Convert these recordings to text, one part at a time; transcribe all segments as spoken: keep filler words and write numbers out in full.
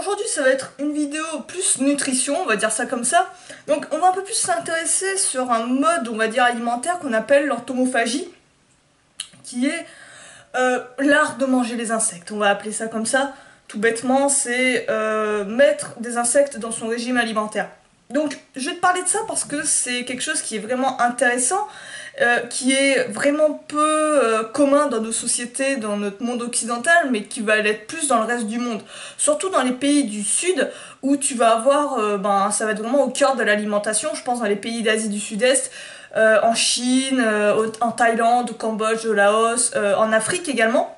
aujourd'hui ça va être une vidéo plus nutrition, on va dire ça comme ça. Donc on va un peu plus s'intéresser sur un mode, on va dire alimentaire qu'on appelle l'entomophagie, qui est euh, l'art de manger les insectes, on va appeler ça comme ça. Tout bêtement, c'est euh, mettre des insectes dans son régime alimentaire. Donc je vais te parler de ça parce que c'est quelque chose qui est vraiment intéressant, euh, qui est vraiment peu euh, commun dans nos sociétés, dans notre monde occidental, mais qui va l'être plus dans le reste du monde. Surtout dans les pays du Sud, où tu vas avoir, euh, ben, ça va être vraiment au cœur de l'alimentation, je pense dans les pays d'Asie du Sud-Est, euh, en Chine, euh, en Thaïlande, au Cambodge, au Laos, euh, en Afrique également.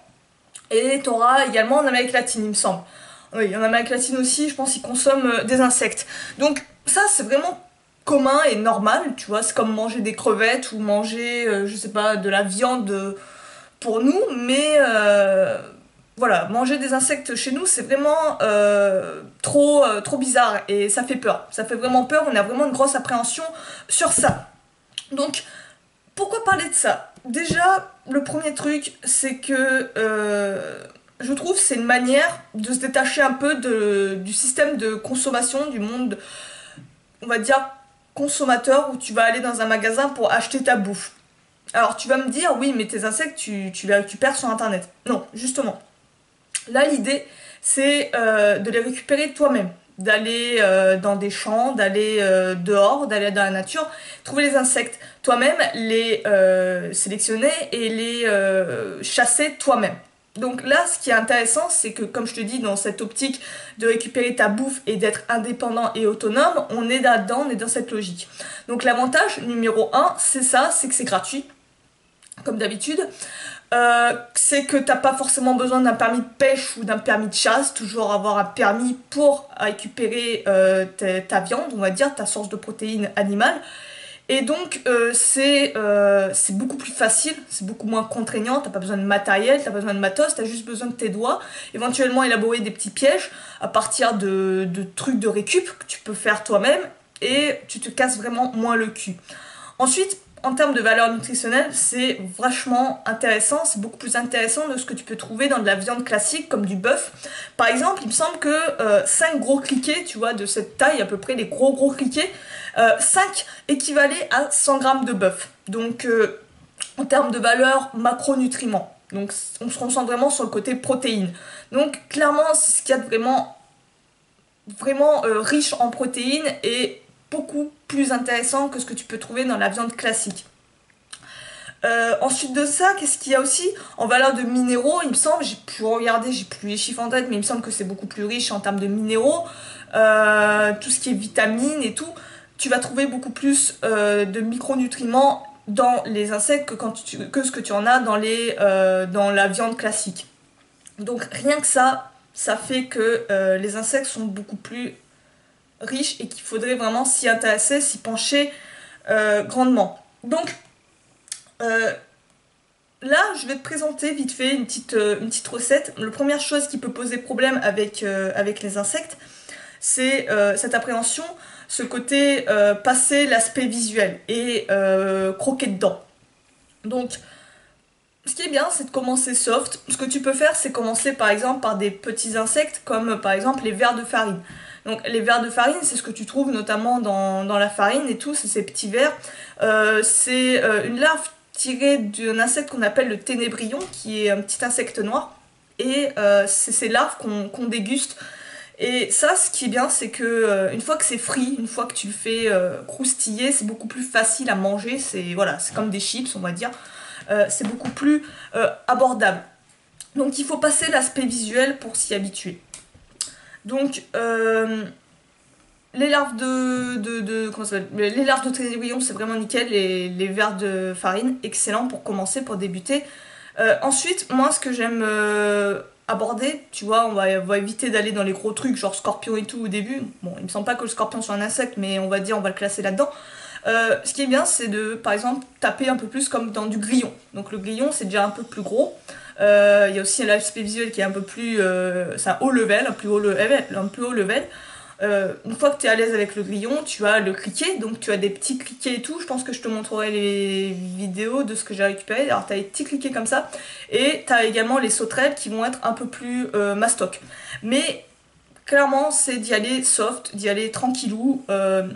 Et tu auras également en Amérique latine, il me semble. Oui, en Amérique latine aussi, je pense qu'ils consomment euh, des insectes. Donc ça, c'est vraiment commun et normal, tu vois. C'est comme manger des crevettes ou manger, euh, je sais pas, de la viande euh, pour nous. Mais euh, voilà, manger des insectes chez nous, c'est vraiment euh, trop, euh, trop bizarre et ça fait peur. Ça fait vraiment peur, on a vraiment une grosse appréhension sur ça. Donc, pourquoi parler de ça? Déjà, le premier truc, c'est que euh, je trouve c'est une manière de se détacher un peu de, du système de consommation, du monde, on va dire, consommateur, où tu vas aller dans un magasin pour acheter ta bouffe. Alors tu vas me dire, oui, mais tes insectes, tu, tu les récupères sur Internet. Non, justement. Là, l'idée, c'est euh, de les récupérer toi-même. D'aller euh, dans des champs, d'aller euh, dehors, d'aller dans la nature, trouver les insectes toi-même, les euh, sélectionner et les euh, chasser toi-même. Donc là, ce qui est intéressant, c'est que, comme je te dis, dans cette optique de récupérer ta bouffe et d'être indépendant et autonome, on est là-dedans, on est dans cette logique. Donc l'avantage numéro un, c'est ça, c'est que c'est gratuit, comme d'habitude. Euh, c'est que t'as pas forcément besoin d'un permis de pêche ou d'un permis de chasse, toujours avoir un permis pour récupérer euh, ta, ta viande, on va dire, ta source de protéines animales. Et donc euh, c'est euh, c'est beaucoup plus facile, c'est beaucoup moins contraignant, t'as pas besoin de matériel, t'as pas besoin de matos, t'as juste besoin de tes doigts, éventuellement élaborer des petits pièges à partir de, de trucs de récup que tu peux faire toi-même et tu te casses vraiment moins le cul. Ensuite, en termes de valeur nutritionnelle, c'est vachement intéressant, c'est beaucoup plus intéressant de ce que tu peux trouver dans de la viande classique comme du bœuf. Par exemple, il me semble que euh, cinq gros cliquets, tu vois, de cette taille à peu près, les gros gros cliquets, euh, cinq équivalaient à cent grammes de bœuf. Donc euh, en termes de valeur macronutriments. Donc on se concentre vraiment sur le côté protéines. Donc clairement, c'est ce qu'il y a de vraiment, vraiment euh, riche en protéines et beaucoup plus intéressant que ce que tu peux trouver dans la viande classique. Euh, ensuite de ça, qu'est-ce qu'il y a aussi en valeur de minéraux? Il me semble, j'ai pu regarder, j'ai plus les chiffres en tête, mais il me semble que c'est beaucoup plus riche en termes de minéraux, euh, tout ce qui est vitamines et tout. Tu vas trouver beaucoup plus euh, de micronutriments dans les insectes que, quand tu, que ce que tu en as dans, les, euh, dans la viande classique. Donc rien que ça, ça fait que euh, les insectes sont beaucoup plus riche et qu'il faudrait vraiment s'y intéresser, s'y pencher euh, grandement. Donc euh, là, je vais te présenter vite fait une petite, euh, une petite recette. La première chose qui peut poser problème avec, euh, avec les insectes, c'est euh, cette appréhension, ce côté euh, passer l'aspect visuel et euh, croquer dedans. Donc ce qui est bien, c'est de commencer soft. Ce que tu peux faire, c'est commencer par exemple par des petits insectes comme par exemple les vers de farine. Donc les vers de farine, c'est ce que tu trouves notamment dans, dans la farine et tout, c'est ces petits vers. Euh, c'est euh, une larve tirée d'un insecte qu'on appelle le ténébrion, qui est un petit insecte noir. Et euh, c'est ces larves qu'on qu'on déguste. Et ça, ce qui est bien, c'est que euh, une fois que c'est frit, une fois que tu le fais euh, croustiller, c'est beaucoup plus facile à manger. C'est voilà, c'est comme des chips, on va dire. Euh, c'est beaucoup plus euh, abordable. Donc il faut passer l'aspect visuel pour s'y habituer. Donc, euh, les larves de, de, de comment ça s'appelle, les larves de ténébrion, c'est vraiment nickel. Les, les vers de farine, excellent pour commencer, pour débuter. Euh, ensuite, moi, ce que j'aime euh, aborder, tu vois, on va, on va éviter d'aller dans les gros trucs, genre scorpion et tout au début. Bon, il me semble pas que le scorpion soit un insecte, mais on va dire, on va le classer là-dedans. Euh, ce qui est bien, c'est de, par exemple, taper un peu plus comme dans du grillon. Donc le grillon, c'est déjà un peu plus gros. Il euh, y a aussi l'aspect visuel qui est un peu plus... Euh, c'est un haut level, un plus haut level. Un plus haut level. Euh, une fois que tu es à l'aise avec le grillon, tu as le criquet, donc tu as des petits criquets et tout. Je pense que je te montrerai les vidéos de ce que j'ai récupéré. Alors tu as des petits criquets comme ça, et tu as également les sauterelles qui vont être un peu plus euh, mastoc. Mais clairement c'est d'y aller soft, d'y aller tranquillou, euh,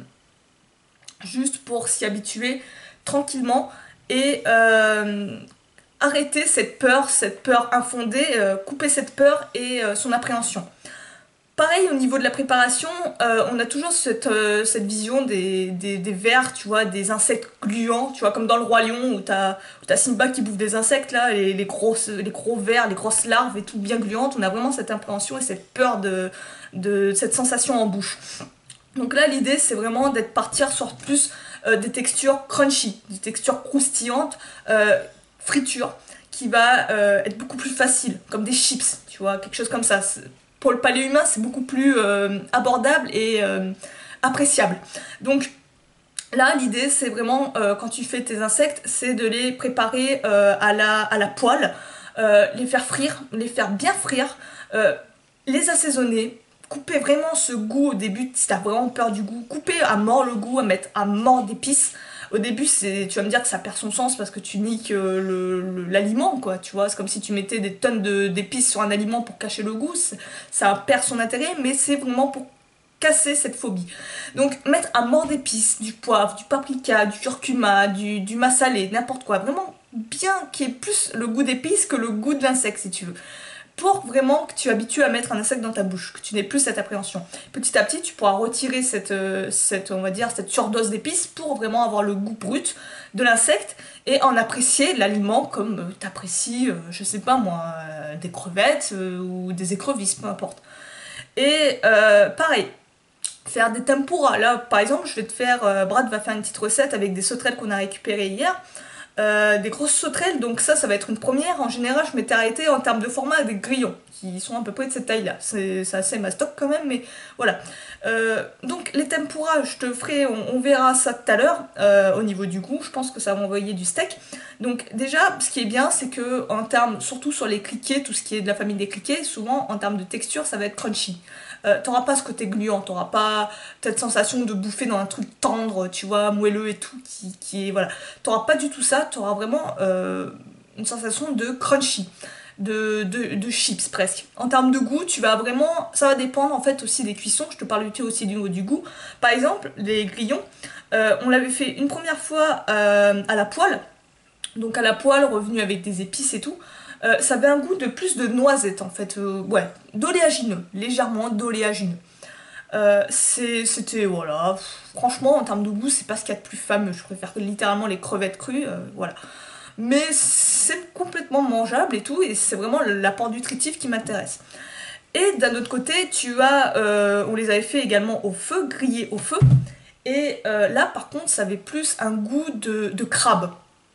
juste pour s'y habituer tranquillement et euh, arrêter cette peur, cette peur infondée, euh, couper cette peur et euh, son appréhension. Pareil au niveau de la préparation, euh, on a toujours cette, euh, cette vision des, des, des vers, tu vois, des insectes gluants, tu vois, comme dans le Roi Lion où t'as as Simba qui bouffe des insectes là, les, les, grosses, les gros vers, les grosses larves et tout bien gluantes. On a vraiment cette appréhension et cette peur de, de cette sensation en bouche. Donc là l'idée c'est vraiment d'être partir sur plus euh, des textures crunchy, des textures croustillantes, euh, friture, qui va euh, être beaucoup plus facile, comme des chips, tu vois, quelque chose comme ça. Pour le palais humain, c'est beaucoup plus euh, abordable et euh, appréciable. Donc là, l'idée, c'est vraiment, euh, quand tu fais tes insectes, c'est de les préparer euh, à, la, à la poêle, euh, les faire frire, les faire bien frire, euh, les assaisonner, couper vraiment ce goût au début, si t'as vraiment peur du goût, couper à mort le goût, à mettre à mort d'épices. Au début, c'est, tu vas me dire que ça perd son sens parce que tu niques euh, l'aliment, quoi, tu vois. C'est comme si tu mettais des tonnes d'épices sur un aliment pour cacher le goût. Ça perd son intérêt, mais c'est vraiment pour casser cette phobie. Donc, mettre à mort d'épices, du poivre, du paprika, du curcuma, du, du massalé, n'importe quoi. Vraiment bien qu'il y ait plus le goût d'épices que le goût de l'insecte, si tu veux. Pour vraiment que tu habitues à mettre un insecte dans ta bouche, que tu n'aies plus cette appréhension. Petit à petit, tu pourras retirer cette, euh, cette, on va dire, cette surdose d'épices pour vraiment avoir le goût brut de l'insecte et en apprécier l'aliment comme euh, tu apprécies, euh, je sais pas moi, euh, des crevettes euh, ou des écrevisses, peu importe. Et euh, pareil, faire des tempura. Là, par exemple, je vais te faire, euh, Brad va faire une petite recette avec des sauterelles qu'on a récupérées hier. Euh, des grosses sauterelles, donc ça, ça va être une première. En général, je m'étais arrêtée en termes de format avec des grillons, qui sont à peu près de cette taille-là. C'est assez mastoc quand même, mais voilà. Euh, donc les tempura, je te ferai, on, on verra ça tout à l'heure, euh, au niveau du goût. Je pense que ça va envoyer du steak. Donc déjà, ce qui est bien, c'est que en termes, surtout sur les criquets, tout ce qui est de la famille des criquets, souvent en termes de texture, ça va être crunchy. Euh, t'auras pas ce côté gluant, t'auras pas cette sensation de bouffer dans un truc tendre, tu vois, moelleux et tout, qui, qui est, voilà. T'auras pas du tout ça, t'auras vraiment euh, une sensation de crunchy, de, de, de chips presque. En termes de goût, tu vas vraiment, ça va dépendre en fait aussi des cuissons, je te parle aussi du, du goût. Par exemple, les grillons, euh, on l'avait fait une première fois euh, à la poêle, donc à la poêle, revenu avec des épices et tout. Euh, ça avait un goût de plus de noisette en fait, euh, ouais, d'oléagineux, légèrement d'oléagineux. Euh, C'était, voilà, franchement en termes de goût, c'est pas ce qu'il y a de plus fameux, je préfère littéralement les crevettes crues, euh, voilà. Mais c'est complètement mangeable et tout, et c'est vraiment l'apport nutritif qui m'intéresse. Et d'un autre côté, tu as, euh, on les avait fait également au feu, grillés au feu, et euh, là par contre, ça avait plus un goût de, de crabe.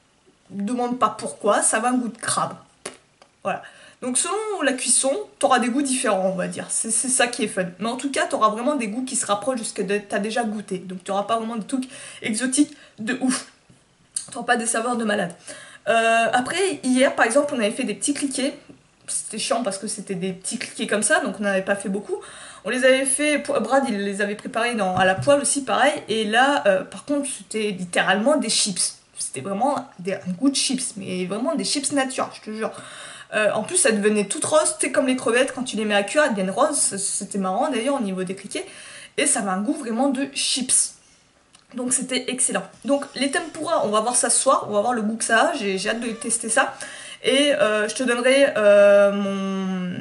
Ne me demande pas pourquoi, ça avait un goût de crabe. Voilà. Donc selon la cuisson, tu auras des goûts différents, on va dire. C'est ça qui est fun. Mais en tout cas, tu auras vraiment des goûts qui se rapprochent de ce que tu as déjà goûté. Donc tu n'auras pas vraiment des trucs exotiques de ouf. Tu n'auras pas des saveurs de malade. Euh, après, hier, par exemple, on avait fait des petits cliquets. C'était chiant parce que c'était des petits cliquets comme ça, donc on n'avait pas fait beaucoup. On les avait fait, Brad il les avait préparés dans, à la poêle aussi, pareil. Et là, euh, par contre, c'était littéralement des chips. C'était vraiment des, un goût de chips, mais vraiment des chips nature, je te jure. Euh, en plus, ça devenait toute rose, tu sais, comme les crevettes, quand tu les mets à cuire, elles deviennent roses. C'était marrant d'ailleurs au niveau des cliquets. Et ça avait un goût vraiment de chips. Donc c'était excellent. Donc les tempura, on va voir ça ce soir, on va voir le goût que ça a. J'ai hâte de tester ça. Et euh, je te donnerai euh, mon,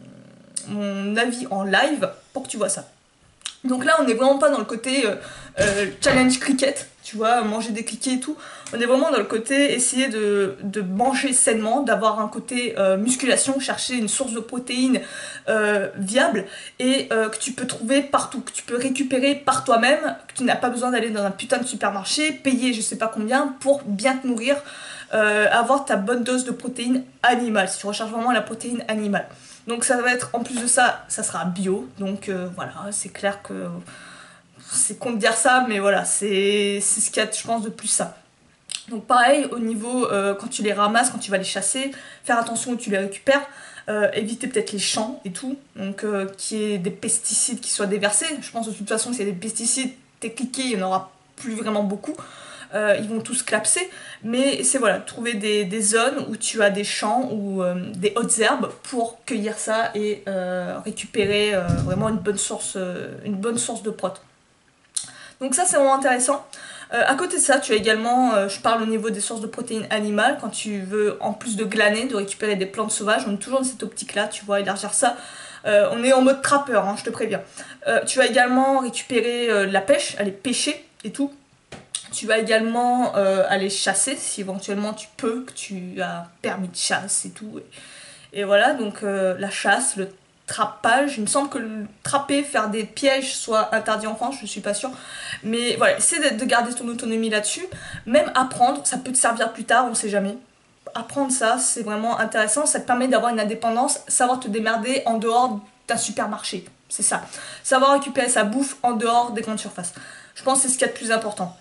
mon avis en live pour que tu vois ça. Donc là, on n'est vraiment pas dans le côté euh, euh, challenge cricket, tu vois, manger des criquets et tout. On est vraiment dans le côté essayer de, de manger sainement, d'avoir un côté euh, musculation, chercher une source de protéines euh, viable et euh, que tu peux trouver partout, que tu peux récupérer par toi-même, que tu n'as pas besoin d'aller dans un putain de supermarché, payer je sais pas combien pour bien te nourrir, euh, avoir ta bonne dose de protéines animales, si tu recherches vraiment la protéine animale. Donc ça va être, en plus de ça, ça sera bio, donc euh, voilà, c'est clair que c'est con de dire ça, mais voilà, c'est ce qu'il y a, je pense, de plus ça. Donc pareil, au niveau, euh, quand tu les ramasses, quand tu vas les chasser, faire attention où tu les récupères, euh, éviter peut-être les champs et tout, donc euh, qu'il y ait des pesticides qui soient déversés. Je pense de toute façon, s'il y a des pesticides, tes cliquets, il n'y en aura plus vraiment beaucoup. euh, ils vont tous clapser, mais c'est voilà, trouver des, des zones où tu as des champs ou euh, des hautes herbes pour cueillir ça et euh, récupérer euh, vraiment une bonne source, euh, une bonne source de prot. Donc ça c'est vraiment intéressant. Euh, à côté de ça, tu as également, euh, je parle au niveau des sources de protéines animales, quand tu veux, en plus de glaner, de récupérer des plantes sauvages, on est toujours dans cette optique-là, tu vois, élargir ça. Euh, on est en mode trappeur, hein, je te préviens. Euh, tu vas également récupérer euh, la pêche, aller pêcher et tout. Tu vas également euh, aller chasser, si éventuellement tu peux, que tu as permis de chasse et tout. Et, et voilà, donc euh, la chasse, le trappage, il me semble que le trapper, faire des pièges soit interdit en France, je suis pas sûre. Mais voilà, essaie de garder ton autonomie là-dessus. Même apprendre, ça peut te servir plus tard, on sait jamais. Apprendre ça, c'est vraiment intéressant, ça te permet d'avoir une indépendance, savoir te démerder en dehors d'un supermarché, c'est ça. Savoir récupérer sa bouffe en dehors des grandes surfaces. Je pense que c'est ce qu'il y a de plus important.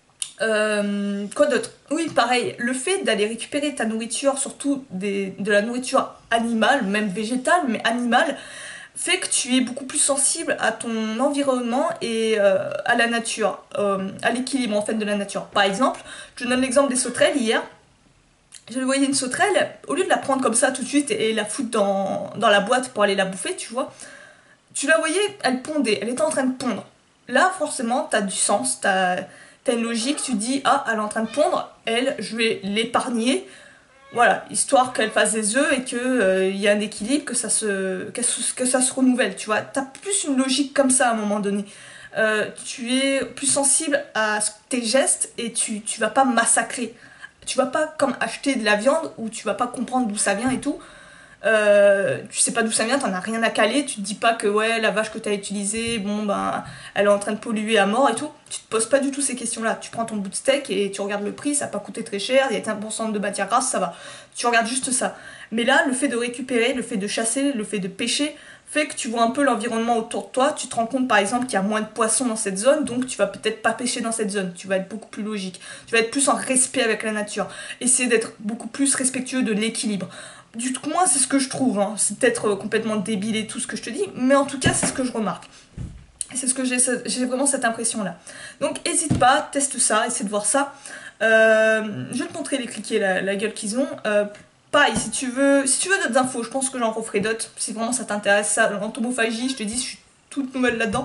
Euh, quoi d'autre? Oui, pareil, le fait d'aller récupérer ta nourriture, surtout des, de la nourriture animale, même végétale, mais animale, fait que tu es beaucoup plus sensible à ton environnement et euh, à la nature, euh, à l'équilibre en fait de la nature. Par exemple, je donne l'exemple des sauterelles hier. Je voyais une sauterelle, au lieu de la prendre comme ça tout de suite et la foutre dans, dans la boîte pour aller la bouffer, tu vois, tu la voyais, elle pondait, elle était en train de pondre. Là, forcément, t'as du sens, t'as as une logique, tu dis, ah, elle est en train de pondre, elle, je vais l'épargner, voilà, histoire qu'elle fasse des œufs et qu'il euh, y ait un équilibre, que ça, se, que, que ça se renouvelle, tu vois. T'as plus une logique comme ça à un moment donné. Euh, tu es plus sensible à tes gestes et tu, tu vas pas massacrer. Tu vas pas comme acheter de la viande où tu vas pas comprendre d'où ça vient et tout. Euh, tu sais pas d'où ça vient, t'en as rien à caler, tu te dis pas que ouais la vache que t'as utilisée, bon ben elle est en train de polluer à mort et tout. Tu te poses pas du tout ces questions là. Tu prends ton bout de steak et tu regardes le prix, ça a pas coûté très cher, il y a quinze pour cent de matière grasse, ça va. Tu regardes juste ça. Mais là, le fait de récupérer, le fait de chasser, le fait de pêcher, fait que tu vois un peu l'environnement autour de toi, tu te rends compte par exemple qu'il y a moins de poissons dans cette zone, donc tu vas peut-être pas pêcher dans cette zone, tu vas être beaucoup plus logique, tu vas être plus en respect avec la nature, essayer d'être beaucoup plus respectueux de l'équilibre. Du coup, moi, c'est ce que je trouve, hein. C'est peut-être complètement débile et tout ce que je te dis, mais en tout cas, c'est ce que je remarque. C'est ce que j'ai, j'ai vraiment cette impression-là. Donc, n'hésite pas, teste ça, essaie de voir ça. Euh, je vais te montrer les cliquets, la, la gueule qu'ils ont. Euh, pareil, si tu veux, si tu veux d'autres infos, je pense que j'en referai d'autres. Si vraiment ça t'intéresse, ça, l'entomophagie, je te dis, je suis toute nouvelle là-dedans.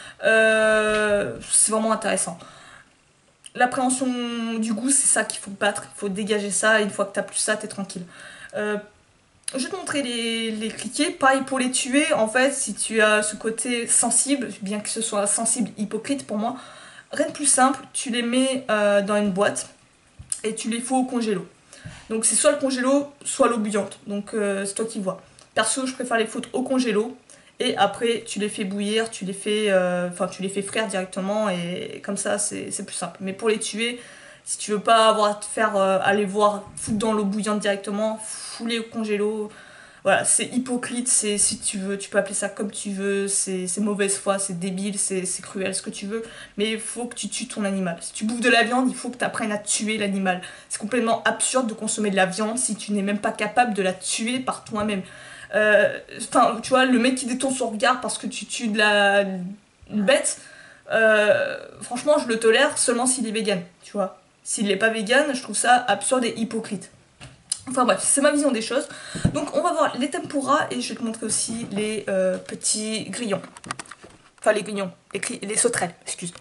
Euh, c'est vraiment intéressant. L'appréhension du goût, c'est ça qu'il faut battre. Il faut dégager ça. Et une fois que t'as plus ça, t'es tranquille. Euh, je vais te montrer les, les cliquets. Pareil pour les tuer, en fait, si tu as ce côté sensible, bien que ce soit sensible hypocrite pour moi, rien de plus simple, tu les mets euh, dans une boîte et tu les fous au congélo. Donc c'est soit le congélo, soit l'eau bouillante. Donc euh, c'est toi qui vois. Perso, je préfère les foutre au congélo. Et après, tu les fais bouillir, tu les fais, enfin, euh, tu les fais frire directement. Et comme ça, c'est plus simple. Mais pour les tuer, si tu veux pas avoir à te faire euh, aller voir, foutre dans l'eau bouillante directement, fouler au congélo. Voilà, c'est hypocrite, c'est si tu veux, tu peux appeler ça comme tu veux, c'est mauvaise foi, c'est débile, c'est cruel, ce que tu veux, mais il faut que tu tues ton animal. Si tu bouffes de la viande, il faut que tu apprennes à tuer l'animal. C'est complètement absurde de consommer de la viande si tu n'es même pas capable de la tuer par toi-même. Enfin, euh, tu vois, le mec qui détourne son regard parce que tu tues de la une bête, euh, franchement, je le tolère seulement s'il est vegan, tu vois. S'il n'est pas vegan, je trouve ça absurde et hypocrite. Enfin bref, c'est ma vision des choses. Donc on va voir les tempura et je vais te montrer aussi les euh, petits grillons. Enfin les grillons, les, les sauterelles, excuse.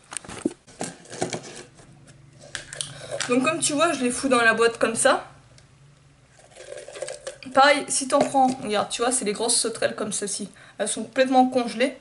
Donc comme tu vois, je les fous dans la boîte comme ça. Pareil, si t'en prends, regarde, tu vois, c'est les grosses sauterelles comme ceci. Elles sont complètement congelées.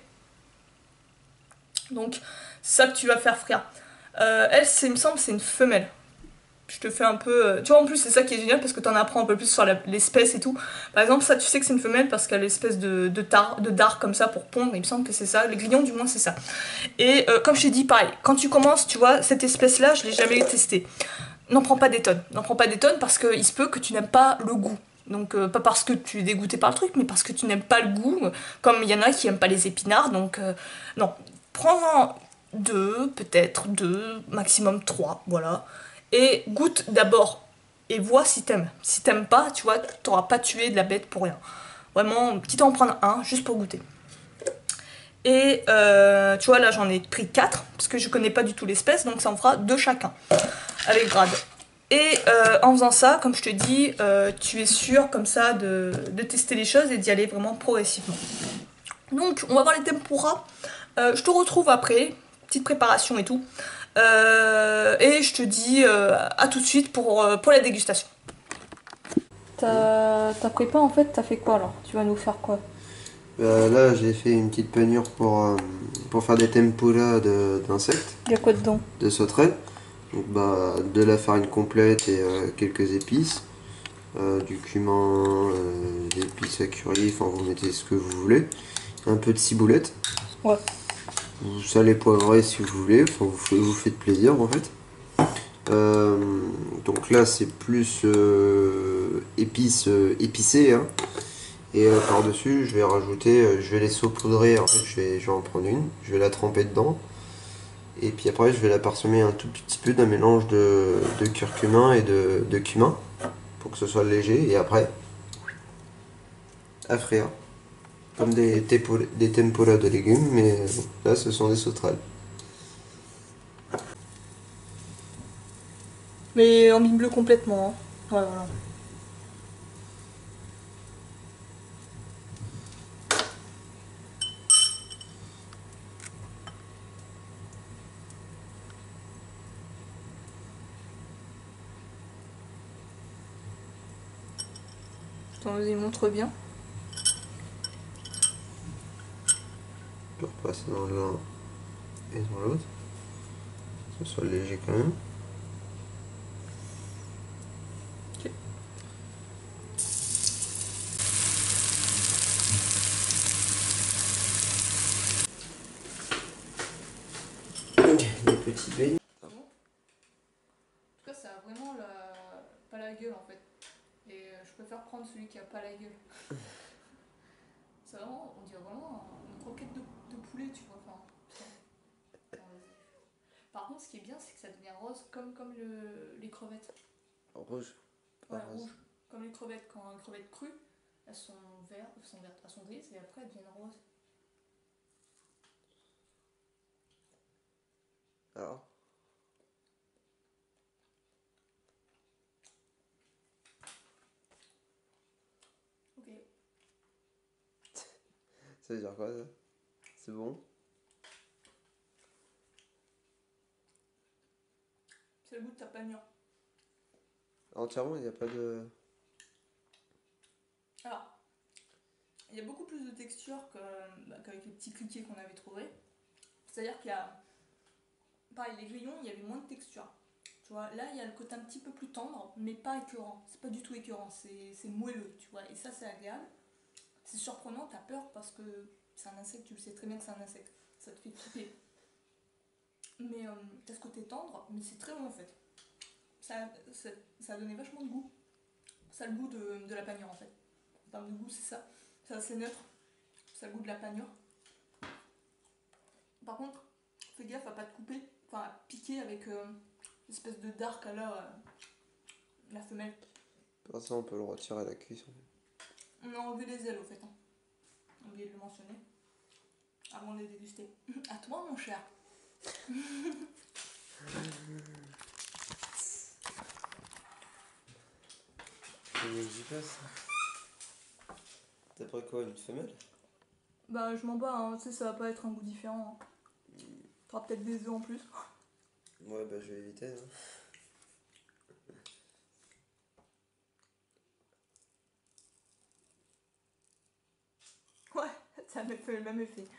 Donc c'est ça que tu vas faire frire. Euh, elle, il me semble, c'est une femelle. Je te fais un peu... Tu vois, en plus, c'est ça qui est génial parce que t'en apprends un peu plus sur l'espèce et tout. Par exemple, ça, tu sais que c'est une femelle parce qu'elle a l'espèce de, de, tar, de dard comme ça pour pondre. Il me semble que c'est ça. Les grillons, du moins, c'est ça. Et euh, comme je t'ai dit, pareil, quand tu commences, tu vois, cette espèce-là, je l'ai jamais testée. N'en prends pas des tonnes. N'en prends pas des tonnes parce qu'il se peut que tu n'aimes pas le goût. Donc, euh, pas parce que tu es dégoûté par le truc, mais parce que tu n'aimes pas le goût. Comme il y en a qui n'aiment pas les épinards. Donc, euh, non. Prends-en deux, peut-être deux, maximum trois, voilà. Et goûte d'abord et vois si t'aimes. Si t'aimes pas, tu vois, t'auras pas tué de la bête pour rien. Vraiment, quitte à en prendre un, juste pour goûter. Et euh, tu vois, là j'en ai pris quatre, parce que je connais pas du tout l'espèce, donc ça en fera deux chacun, avec grade. Et euh, en faisant ça, comme je te dis, euh, tu es sûr comme ça de, de tester les choses et d'y aller vraiment progressivement. Donc on va voir les tempura. Euh, je te retrouve après, petite préparation et tout. Euh, et je te dis euh, à tout de suite pour, euh, pour la dégustation. T'as prépa en fait, t'as fait quoi alors? Tu vas nous faire quoi? Euh, là, j'ai fait une petite panure pour, euh, pour faire des tempura de- d'insectes, Il y a quoi dedans? de sauterelles. Donc, bah, de la farine complète et euh, quelques épices. Euh, du cumin, euh, des épices à curry, enfin vous mettez ce que vous voulez. Un peu de ciboulette. Ouais. Vous salez poivrez si vous voulez, enfin vous, f- vous faites plaisir en fait. Euh, donc là c'est plus euh, épices euh, épicées, hein. Et euh, par-dessus, je vais rajouter, euh, je vais les saupoudrer. En fait, je vais, je vais en prendre une, je vais la tremper dedans. Et puis après, je vais la parsemer un tout petit peu d'un mélange de, de curcuma et de, de cumin pour que ce soit léger. Et après, à frire. Comme des, tepo- des tempura de légumes, mais euh, là, ce sont des sauterelles. Mais en mine bleu complètement. Hein. Ouais, voilà. Attends, vas-y, montre bien. Je vais repasser dans l'un et dans l'autre. Que ce soit léger quand même. Ok. Des petits beignets. En tout cas, ça a vraiment la... pas la gueule en fait. Et euh, je préfère prendre celui qui a pas la gueule. C'est vraiment, on dirait vraiment une croquette de, de poulet, tu vois. Enfin, putain. Par contre, ce qui est bien, c'est que ça devient rose comme, comme le, les crevettes. Rouge. Ouais, Pas rose. rouge. Comme les crevettes. Quand une crevette crue, elles sont vertes, elles sont vertes, elles sont grises et après elles deviennent roses. Alors, Ok. ça veut dire quoi ça? C'est bon? C'est le goût de ta panure. Entièrement, il n'y a pas de. Alors, il y a beaucoup plus de texture que, bah, qu'avec les petits cliquets qu'on avait trouvés. C'est-à-dire qu'il y a. Pareil, les grillons, il y avait moins de texture. Tu vois, là, il y a le côté un petit peu plus tendre, mais pas écœurant. C'est pas du tout écœurant, c'est, c'est moelleux, tu vois. Et ça, c'est agréable. C'est surprenant, t'as peur parce que c'est un insecte, tu le sais très bien que c'est un insecte. Ça te fait flipper. Mais euh, t'as ce côté tendre, mais c'est très bon en fait. Ça, ça, ça a donné vachement de goût. Ça a le goût de, de la panure en fait. En termes de goût, c'est ça. C'est assez neutre. Ça a le goût de la panure. Par contre, fais gaffe à pas te couper, enfin à piquer avec euh, l'espèce de dark à la, euh, la femelle. Pour ça, on peut le retirer à la cuisson. On a enlevé les ailes au fait. Hein. J'ai oublié de le mentionner. Avant de les déguster. À toi mon cher. J'y passe. T'as pris quoi, une femelle? Bah je m'en bats, hein. Tu sais, ça va pas être un goût différent. Hein. T'auras peut-être des œufs en plus. Ouais, bah je vais éviter. Hein. Ouais, ça m'a fait le même effet.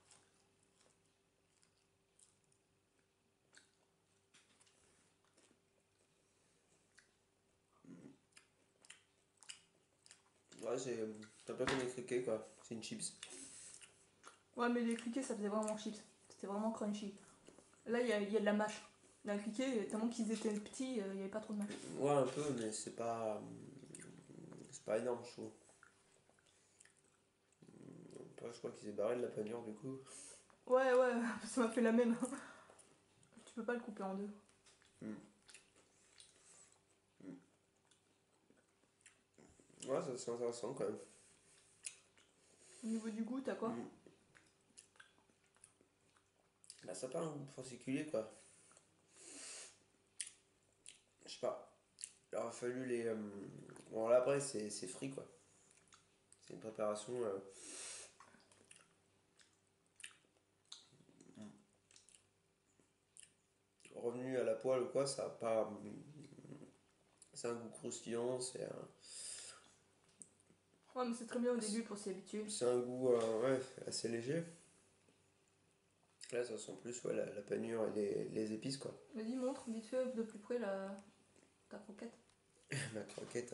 Ouais, c'est. T'as pas comme les criquets quoi. C'est une chips. Ouais, mais les cliquets, ça faisait vraiment chips. C'était vraiment crunchy. Là, il y, a- il y a de la mâche. Dans les cliquets, tellement qu'ils étaient petits, euh, il n'y avait pas trop de mâche. Ouais, un peu, mais c'est pas. C'est pas énorme, je trouve. Je crois qu'ils aient barré de la panure du coup. Ouais, ouais, ça m'a fait la même. Tu peux pas le couper en deux. Mm. Ouais, ça c'est intéressant quand même. Au niveau du goût, t'as quoi? Mm. Bah, ça n'a pas un goût particulier quoi. Je sais pas. Il aurait fallu les. Euh... Bon là après c'est frit quoi. C'est une préparation. Euh... Revenu à la poêle ou quoi, ça a pas. C'est un goût croustillant, c'est un. Ouais, mais c'est très bien au début pour s'y habituer. C'est un goût euh, ouais, assez léger. Là, ça sent plus ouais, la, la panure et les, les épices quoi. Vas-y, montre vite fait de plus près la... ta croquette. Ma croquette, ouais.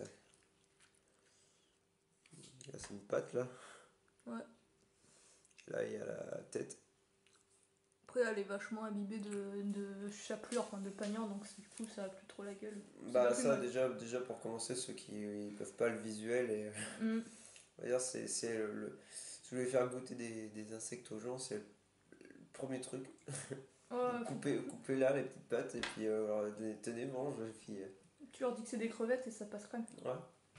Là, c'est une pâte là. Ouais. Là, il y a la tête. Après, elle est vachement imbibée de, de chapelure, enfin de panure, donc du coup, ça a plus trop la gueule. Bah, ça, déjà, déjà pour commencer, ceux qui ne peuvent pas le visuel, et, mm. on va dire, c'est, c'est le, le. Si vous voulez faire goûter des, des insectes aux gens, c'est le, le premier truc. Ouais, couper, couper là les petites pattes, et puis euh, tenez, mange, et puis. Euh... Tu leur dis que c'est des crevettes et ça passe crème. Ouais.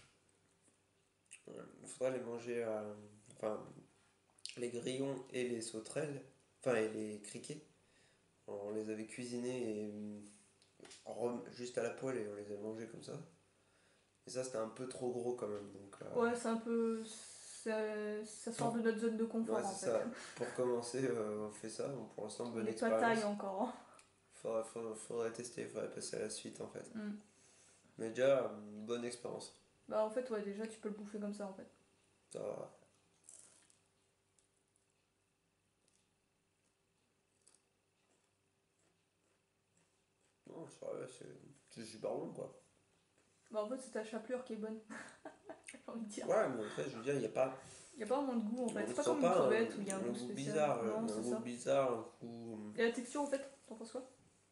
Il faudra les manger à. Enfin, les grillons et les sauterelles. Enfin, et les criquets, on les avait cuisinés et rem... juste à la poêle et on les a mangés comme ça. Et ça, c'était un peu trop gros quand même. Donc, euh... ouais, c'est un peu. Ça, ça sort de notre zone de confort ouais, en fait. Ça. Pour commencer, euh, on fait ça. Bon, pour l'instant, bonne les expérience. patailles encore. Hein. Faudrait, faudrait, faudrait tester, faudrait passer à la suite en fait. Mm. Mais déjà, une bonne expérience. Bah, en fait, ouais, déjà, tu peux le bouffer comme ça en fait. Ça va. Non, c'est super bon quoi. Bah en fait c'est ta chapelure qui est bonne. J'ai envie de dire. Ouais, mais en fait je veux dire, il n'y a pas... Il n'y a pas vraiment de goût en fait, c'est pas comme une crevette où il y a un, un goût spécial. Bizarre, non, un goût ça. bizarre, un goût... Et la texture en fait, t'en penses quoi?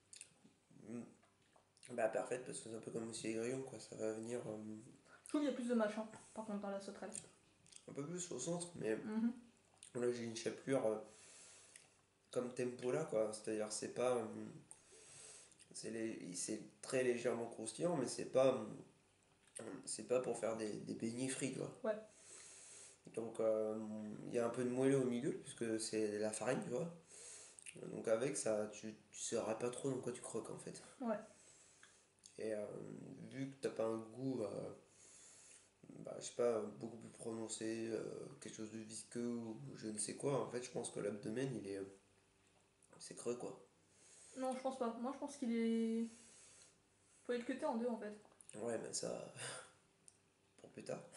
Bah parfaite parce que c'est un peu comme aussi les grillons quoi, ça va venir... Euh... Je trouve qu'il y a plus de machin par contre dans la sauterelle. Un peu plus au centre, mais mm-hmm. Là j'ai une chapelure euh, comme tempura quoi, c'est-à-dire c'est pas... Euh... C'est, les, c'est très légèrement croustillant, mais c'est pas, c'est pas pour faire des, des beignets frits, tu vois. Ouais. Donc il euh, y a un peu de moelleux au milieu, puisque c'est la farine, tu vois. Donc avec ça, tu, tu sauras pas trop dans quoi tu croques, en fait. Ouais. Et euh, vu que t'as pas un goût, euh, bah, je sais pas, beaucoup plus prononcé, euh, quelque chose de visqueux ou je ne sais quoi, en fait, je pense que l'abdomen, il est... c'est creux, quoi. Non, je pense pas. Moi, je pense qu'il est... Faut être cuté en deux, en fait. Ouais, mais ça... pour plus tard.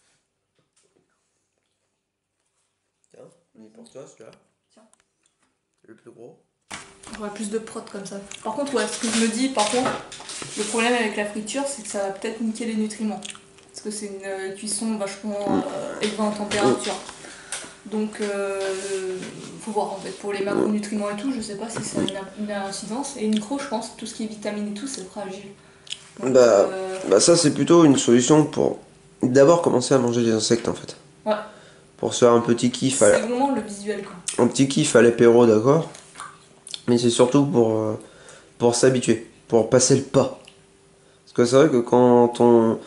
Tiens, mais pour toi, celui-là. Tiens. Le plus gros. On aurait plus de prot comme ça. Par contre, ouais, ce que je me dis, par contre, le problème avec la friture, c'est que ça va peut-être niquer les nutriments. Parce que c'est une cuisson vachement euh, élevée en température. Donc, euh, faut voir en fait. Pour les macronutriments et tout, je sais pas si ça a une, une incidence. Et micro, je pense, tout ce qui est vitamine et tout, c'est fragile. Donc, bah, euh... bah, ça, c'est plutôt une solution pour d'abord commencer à manger des insectes en fait. Ouais. Pour se faire un petit kiff. C'est à... vraiment le visuel quoi. Un petit kiff à l'apéro, d'accord. Mais c'est surtout pour, euh, pour s'habituer, pour passer le pas. Parce que c'est vrai que quand on.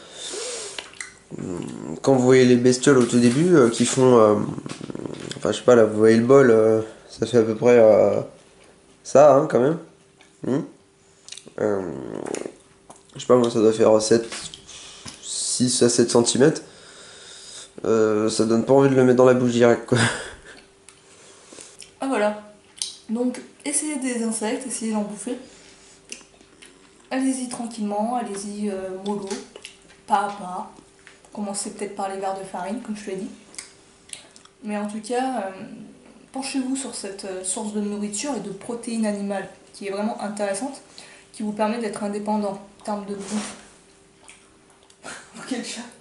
Quand vous voyez les bestioles au tout début euh, qui font. Euh, enfin, je sais pas, là, vous voyez le bol, euh, ça fait à peu près euh, ça, hein, quand même. Mmh. Euh, je sais pas, moi, ça doit faire sept, six à sept centimètres. Euh, ça donne pas envie de le mettre dans la bouche direct, quoi. Ah, voilà. Donc, essayez des insectes, essayez d'en bouffer. Allez-y tranquillement, allez-y euh, mollo, pas à pas. Commencez peut-être par les verres de farine, comme je te l'ai dit. Mais en tout cas, euh, penchez-vous sur cette euh, source de nourriture et de protéines animales qui est vraiment intéressante, qui vous permet d'être indépendant en termes de bouffe. Quel chat.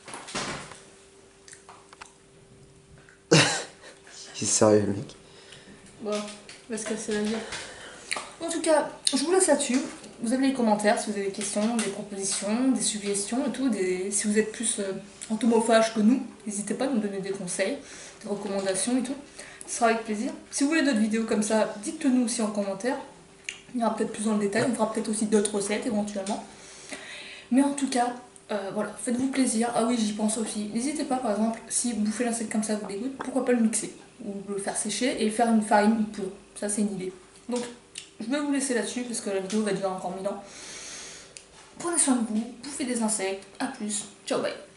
Il est sérieux, le mec. Bon, va se casser la gueule. En tout cas, je vous laisse là-dessus. Vous avez les commentaires si vous avez des questions, des propositions, des suggestions et tout. Des... Si vous êtes plus euh, entomophage que nous, n'hésitez pas à nous donner des conseils, des recommandations et tout. Ce sera avec plaisir. Si vous voulez d'autres vidéos comme ça, dites-le nous aussi en commentaire. Il y aura peut-être plus dans le détail. On fera peut-être aussi d'autres recettes éventuellement. Mais en tout cas, euh, voilà, faites-vous plaisir. Ah oui, j'y pense aussi. N'hésitez pas, par exemple, si vous bouffez l'insecte comme ça, vous dégoûte, pourquoi pas le mixer ou le faire sécher et faire une farine, une poudre. Ça, c'est une idée. Donc, je vais vous laisser là-dessus parce que la vidéo va durer encore mille ans. Prenez soin de vous, bouffez des insectes. À plus. Ciao, bye.